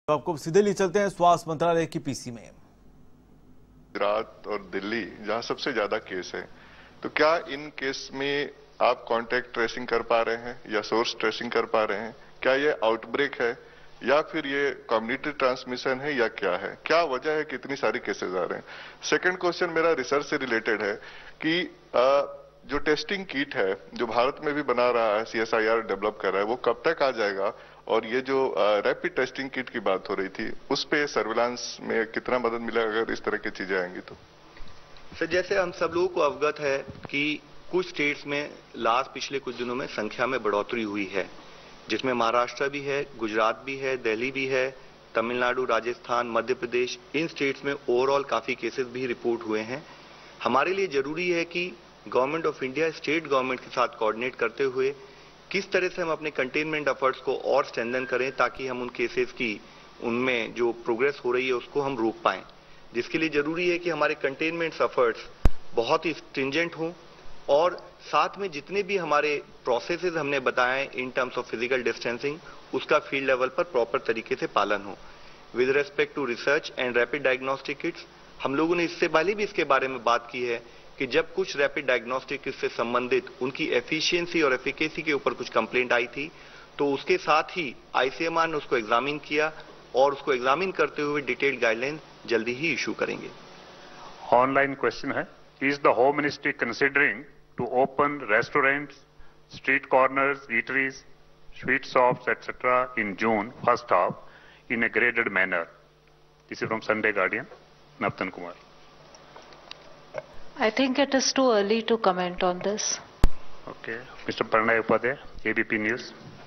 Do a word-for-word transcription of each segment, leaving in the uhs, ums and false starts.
तो आपको सीधे ले चलते हैं स्वास्थ्य मंत्रालय की पीसी में। गुजरात और दिल्ली जहां सबसे ज्यादा केस है, तो क्या इन केस में आप कांटेक्ट ट्रेसिंग कर पा रहे हैं या सोर्स ट्रेसिंग कर पा रहे हैं? क्या ये आउटब्रेक है या फिर ये कम्युनिटी ट्रांसमिशन है या क्या है? क्या वजह है कि इतनी सारी केसेस आ रहे हैं? सेकंड क्वेश्चन मेरा रिसर्च से रिलेटेड है कि आ, जो टेस्टिंग किट है जो भारत में भी बना रहा है, सीएसआईआर डेवलप कर रहा है, वो कब तक आ जाएगा? और ये जो रैपिड टेस्टिंग किट की बात हो रही थी, उस पे सर्विलांस में कितना मदद मिलेगा अगर इस तरह की चीजें आएंगी तो? सर, जैसे हम सब लोगों को अवगत है कि कुछ स्टेट्स में लास्ट पिछले कुछ दिनों में संख्या में बढ़ोतरी हुई है, जिसमें महाराष्ट्र भी है, गुजरात भी है, दिल्ली भी है, तमिलनाडु, राजस्थान, मध्य प्रदेश, इन स्टेट्स में ओवरऑल काफी केसेस भी रिपोर्ट हुए हैं। हमारे लिए जरूरी है कि government of India state government के साथ कोऑर्डिनेट करते हुए किस तरह से हम अपने कंटेनमेंट एफर्ट्स को और स्ट्रेंथन करें ताकि हम उन केसेस की, उनमें जो प्रोग्रेस हो रही है उसको हम रोक पाएं। जिसके लिए जरूरी है कि हमारे कंटेनमेंट एफर्ट्स बहुत ही स्ट्रिंजेंट हों और साथ में जितने भी हमारे प्रोसेसेस हमने बताए in terms of physical distancing, उसका फील्ड लेवल पर प्रॉपर तरीके से पालन हो। With respect to research and rapid diagnostic kits, हम लोगों ने इससे पहले भी इसके बारे में बात की है कि जब कुछ रैपिड डायग्नोस्टिक किट से संबंधित उनकी एफिशिएंसी और एफिकेसी के ऊपर कुछ कंप्लेंट आई थी, तो उसके साथ ही आईसीएमआर ने उसको एग्जामिन किया और उसको एग्जामिन करते हुए डिटेल्ड गाइडलाइन जल्दी ही इशू करेंगे। ऑनलाइन क्वेश्चन है, is the home ministry considering to open restaurants, street corners, eateries, sweet shops etcetera in June first half in a graded manner? This is from Sunday Guardian, Navtan Kumar. I think it is too early to comment on this. Okay, Mister Pranay Upadhyay, A B P News.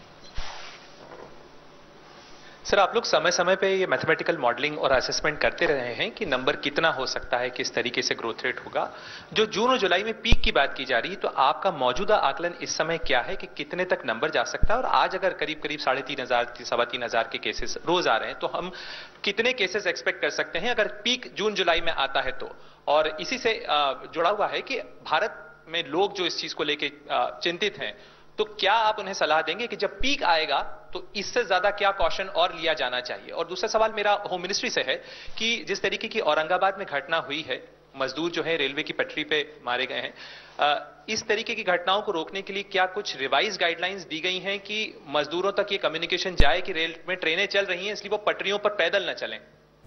Sir, आप लोग समय समय पे ये mathematical modelling और assessment करते रहे हैं कि नंबर कितना हो सकता है, किस तरीके से ग्रोथ रेट होगा। जो जून और जुलाई में पीक की बात की जा रही है, तो आपका मौजूदा आकलन इस समय क्या है कि कितने तक नंबर जा सकता है? और आज अगर करीब करीब साढ़े तीन हजार सवा तीन हजार के केसेस रोज आ रहे हैं, तो हम कितने केसेस एक्सपेक्ट कर सकते हैं अगर पीक जून जुलाई में आता है तो? और इसी से जुड़ा हुआ है कि भारत में लोग जो इस चीज को लेके चिंतित हैं, तो क्या आप उन्हें सलाह देंगे कि जब पीक आएगा तो इससे ज्यादा क्या कॉशन और लिया जाना चाहिए? और दूसरा सवाल मेरा होम मिनिस्ट्री से है कि जिस तरीके की औरंगाबाद में घटना हुई है, मजदूर जो है रेलवे की पटरी पे मारे गए हैं, इस तरीके की घटनाओं को रोकने के लिए क्या कुछ रिवाइज गाइडलाइंस दी गई हैं कि मजदूरों तक ये कम्युनिकेशन जाए कि रेल में ट्रेनें चल रही हैं, इसलिए वो पटरियों पर पैदल न चलें?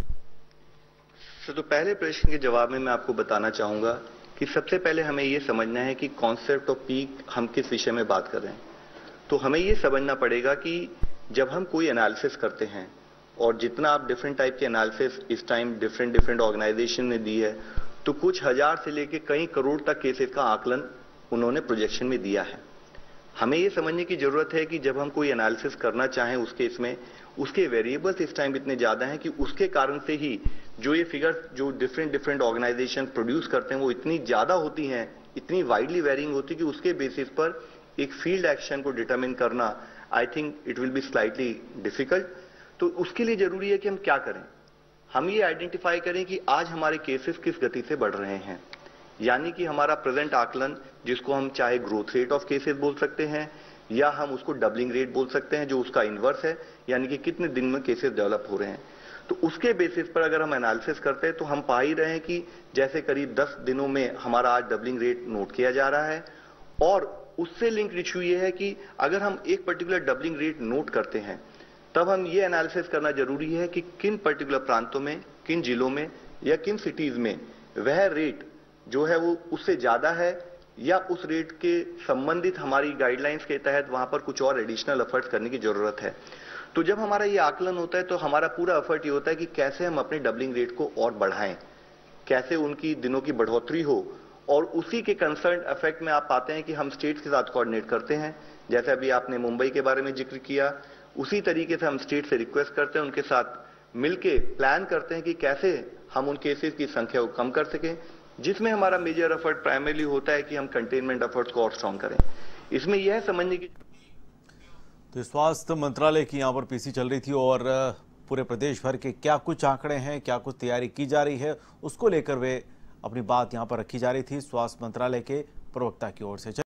तो पहले प्रश्न के जवाब में मैं आपको बताना चाहूंगा कि सबसे पहले हमें यह समझना है कि कॉन्सेप्ट ऑफ पीक हम किस विषय में बात कर रहे हैं। तो हमें यह समझना पड़ेगा कि जब हम कोई एनालिसिस करते हैं, और जितना आप डिफरेंट टाइप के एनालिसिस इस टाइम डिफरेंट डिफरेंट ऑर्गेनाइजेशन ने दी है, तो कुछ हजार से लेकर कई करोड़ तक केसेस का आकलन उन्होंने प्रोजेक्शन में दिया है। हमें यह समझने की जरूरत है कि जब हम कोई एनालिसिस करना चाहें उस केस में, उसके वेरिएबल्स इस टाइम इतने ज्यादा हैं कि उसके कारण से ही जो ये फिगर्स जो डिफरेंट डिफरेंट ऑर्गेनाइजेशन प्रोड्यूस करते हैं वो इतनी ज्यादा होती हैं, इतनी वाइडली वेरिंग होती है कि उसके बेसिस पर एक फील्ड एक्शन को डिटरमिन करना, I think it will be slightly difficult. तो उसके लिए जरूरी है कि हम क्या करें, हम ये आइडेंटिफाई करें कि आज हमारे केसेस किस गति से बढ़ रहे हैं, यानी कि हमारा प्रेजेंट आकलन, जिसको हम चाहे ग्रोथ रेट ऑफ केसेस बोल सकते हैं या हम उसको डबलिंग रेट बोल सकते हैं, जो उसका इनवर्स है, यानी कि कितने दिन में केसेस डेवलप हो रहे हैं। तो उसके बेसिस पर अगर हम एनालिसिस करते हैं तो हम पा ही रहे हैं कि जैसे करीब दस दिनों में हमारा आज डबलिंग रेट नोट किया जा रहा है। और उससे लिंक इशू ये है कि अगर हम एक पर्टिकुलर डबलिंग रेट नोट करते हैं, तब हम ये एनालिसिस करना जरूरी है कि किन पर्टिकुलर प्रांतों में, किन जिलों में या किन सिटीज में वह रेट जो है वो उससे ज्यादा है, या उस रेट के संबंधित हमारी गाइडलाइंस के तहत वहां पर कुछ और एडिशनल एफर्ट्स करने की जरूरत है। तो जब हमारा ये आकलन होता है तो हमारा पूरा एफर्ट ये होता है कि कैसे हम अपने डबलिंग रेट को और बढ़ाएं, कैसे उनकी दिनों की बढ़ोतरी हो, और उसी के कंसर्न इफेक्ट में आप पाते हैं कि हम स्टेट्स के साथ कोऑर्डिनेट करते हैं। जैसे अभी आपने मुंबई के बारे में जिक्र किया, उसी तरीके से हम स्टेट से रिक्वेस्ट करते हैं, उनके साथ मिलके प्लान करते हैं कि कैसे हम उन केसेस की संख्या को कम कर सकें, जिसमें हमारा मेजर एफर्ट प्राइमरली होता है कि हम कंटेनमेंट एफर्ट्स को और स्ट्रॉन्ग करें। इसमें यह समझने की तो स्वास्थ्य मंत्रालय की यहाँ पर पीसी चल रही थी और पूरे प्रदेश भर के क्या कुछ आंकड़े हैं, क्या कुछ तैयारी की जा रही है, उसको लेकर वे अपनी बात यहाँ पर रखी जा रही थी स्वास्थ्य मंत्रालय के प्रवक्ता की ओर से।